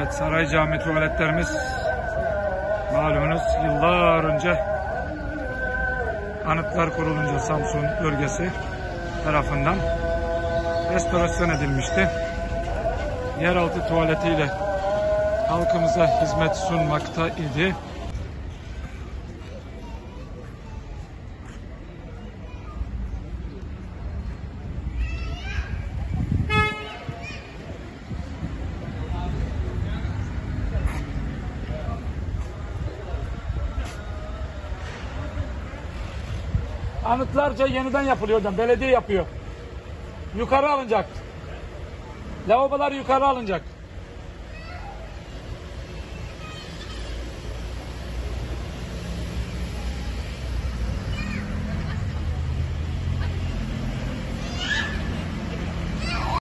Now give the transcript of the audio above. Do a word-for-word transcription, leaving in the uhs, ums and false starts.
Evet, Saray Cami tuvaletlerimiz malumunuz yıllar önce Anıtlar Kurulunca Samsun bölgesi tarafından restorasyon edilmişti. Yeraltı tuvaletiyle halkımıza hizmet sunmakta idi. Anıtlarca yeniden yapılıyor hocam. Belediye yapıyor. Yukarı alınacak. Lavabolar yukarı alınacak.